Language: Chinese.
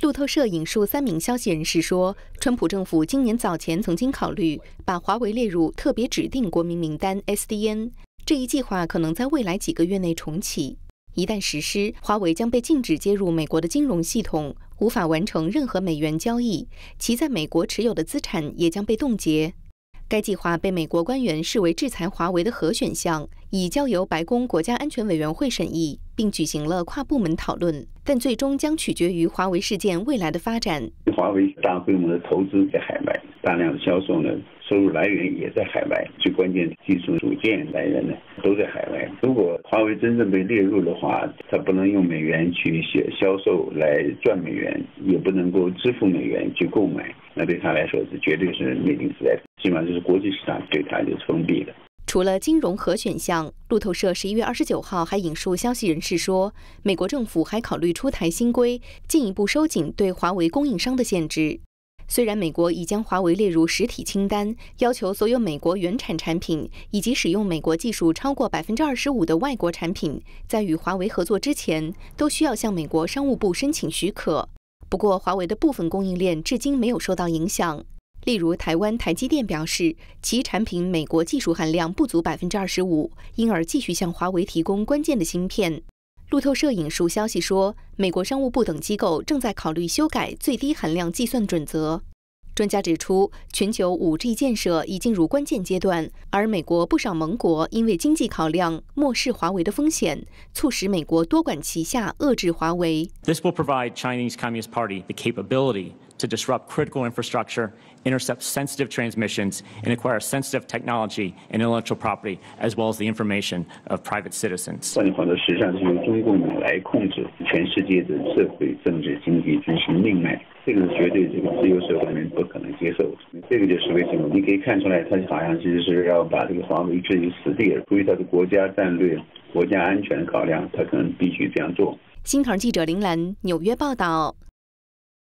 路透社引述3名消息人士说，川普政府今年早前曾经考虑把华为列入特别指定国民名单 SDN， 这一计划可能在未来几个月内重启。一旦实施，华为将被禁止接入美国的金融系统，无法完成任何美元交易，其在美国持有的资产也将被冻结。该计划被美国官员视为制裁华为的核选项，已交由白宫国家安全委员会审议，并举行了跨部门讨论，但最终将取决于华为事件未来的发展。 华为大规模的投资在海外，大量的销售呢，收入来源也在海外，最关键的技术组件来源呢都在海外。如果华为真正被列入的话，它不能用美元去销售来赚美元，也不能够支付美元去购买，那对他来说是绝对是灭顶之灾，起码就是国际市场对他就是封闭的。 除了金融核选项，路透社11月29号还引述消息人士说，美国政府还考虑出台新规，进一步收紧对华为供应商的限制。虽然美国已将华为列入实体清单，要求所有美国原产产品以及使用美国技术超过25%的外国产品，在与华为合作之前，都需要向美国商务部申请许可。不过，华为的部分供应链至今没有受到影响。例如，台湾台积电表示，其产品美国技术含量不足25%，因而继续向华为提供关键的芯片。路透社引述消息说，美国商务部等机构正在考虑修改最低含量计算准则。专家指出，全球5G 建设已进入关键阶段，而美国不少盟国因为经济考量，漠视华为的风险，促使美国多管齐下遏制华为。 This will provide Chinese Communist Party the capability to disrupt critical infrastructure, intercept sensitive transmissions, and acquire sensitive technology and intellectual property, as well as the information of private citizens. 换句话说，实际上是用中共来控制全世界的社会、政治、经济军事命脉，这个绝对这个自由社会人不可能接受的。这个就是为什么你可以看出来，他好像就是要把这个华为置于死地，出于他的国家战略、国家安全考量，他可能必须这样做。 新唐记者林兰纽约报道。